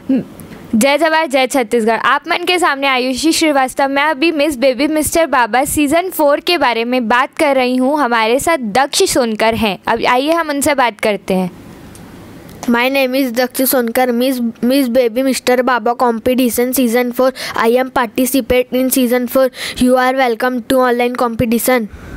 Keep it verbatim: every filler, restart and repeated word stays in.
जय जवाहर जय छत्तीसगढ़। आप मन के सामने आयुषी श्रीवास्तव। मैं अभी miss baby mister baba season four के बारे में बात कर रही हूँ। हमारे साथ दक्ष सोनकर हैं। अब आइए हम उनसे बात करते हैं। My name is Daksh Sonkar, Miss Miss Baby Mister Baba competition season four. I am participate in season four. You are welcome to online competition.